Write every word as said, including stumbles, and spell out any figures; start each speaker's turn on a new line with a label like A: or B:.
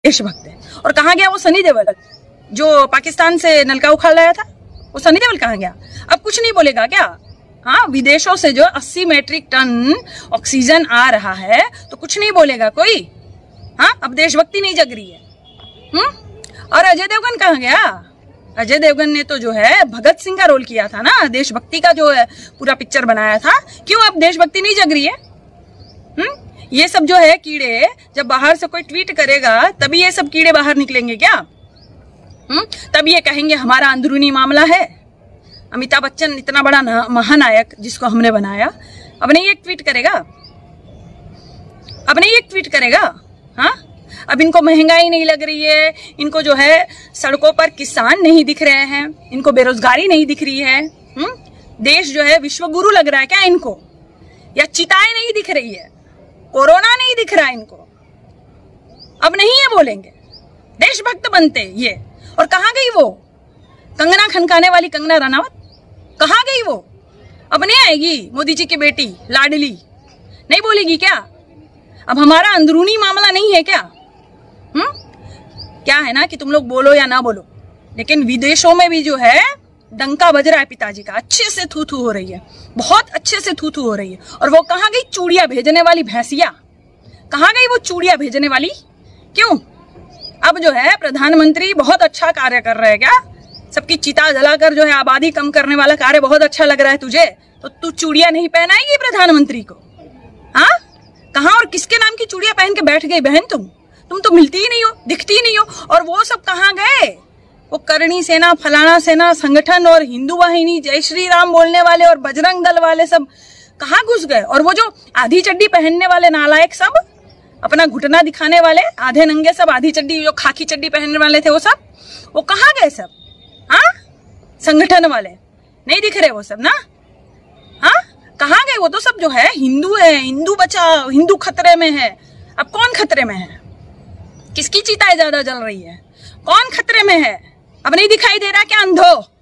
A: देशभक्त है। और कहाँ गया वो सनी देओल जो पाकिस्तान से नलका उखाड़ लाया था? वो सनी देओल कहाँ गया? अब कुछ नहीं बोलेगा क्या? हाँ, विदेशों से जो अस्सी मैट्रिक टन ऑक्सीजन आ रहा है तो कुछ नहीं बोलेगा कोई? हाँ, अब देशभक्ति नहीं जग रही है। हम्म और अजय देवगन कहाँ गया? अजय देवगन ने तो जो है भगत सिंह का रोल किया था ना, देशभक्ति का जो है पूरा पिक्चर बनाया था। क्यों अब देशभक्ति नहीं जग रही है? हम्म ये सब जो है कीड़े, जब बाहर से कोई ट्वीट करेगा तभी ये सब कीड़े बाहर निकलेंगे क्या? हम्म तब ये कहेंगे हमारा अंदरूनी मामला है। अमिताभ बच्चन इतना बड़ा महानायक जिसको हमने बनाया, अब नहीं एक ट्वीट करेगा? अब नहीं एक ट्वीट करेगा? हाँ, अब इनको महंगाई नहीं लग रही है, इनको जो है सड़कों पर किसान नहीं दिख रहे हैं, इनको बेरोजगारी नहीं दिख रही है। हम्म देश जो है विश्व गुरु लग रहा है क्या इनको? या चिताएं नहीं दिख रही है, कोरोना नहीं दिख रहा है इनको? अब नहीं ये बोलेंगे, देशभक्त बनते ये। और कहाँ गई वो कंगना खनकाने वाली कंगना रनावत? कहाँ गई वो? अब नहीं आएगी? मोदी जी की बेटी लाडली नहीं बोलेगी क्या? अब हमारा अंदरूनी मामला नहीं है क्या? हम्म क्या है ना कि तुम लोग बोलो या ना बोलो, लेकिन विदेशों में भी जो है डंका बज रहा है पिताजी का, अच्छे से थू थू हो रही है, बहुत अच्छे से थू थू हो रही है। और वो कहाँ गई चूड़िया भेजने वाली भैंसिया? कहाँ गई वो चूड़िया भेजने वाली? क्यों? अब जो है प्रधानमंत्री बहुत अच्छा कार्य कर रहे हैं क्या? सबकी चिता जलाकर जो है आबादी कम करने वाला कार्य बहुत अच्छा लग रहा है तुझे, तो तू चूड़िया नहीं पहनाएगी प्रधानमंत्री को? हाँ, कहाँ और किसके नाम की चूड़िया पहन के बैठ गई बहन तुम? तुम तो मिलती ही नहीं हो, दिखती ही नहीं हो। और वो सब कहाँ गए? वो करणी सेना, फलाना सेना संगठन और हिंदू वाहिनी, जय श्री राम बोलने वाले और बजरंग दल वाले सब कहाँ घुस गए? और वो जो आधी चड्डी पहनने वाले नालायक सब, अपना घुटना दिखाने वाले आधे नंगे सब, आधी चड्डी जो खाकी चड्डी पहनने वाले थे वो सब, वो कहाँ गए सब? हाँ, संगठन वाले नहीं दिख रहे वो सब ना? हाँ, कहाँ गए वो? तो सब जो है हिंदू है, हिंदू बचाओ, हिंदू खतरे में है। अब कौन खतरे में है? किसकी चिताएं ज्यादा जल रही है? कौन खतरे में है? अब नहीं दिखाई दे रहा क्या अंधो?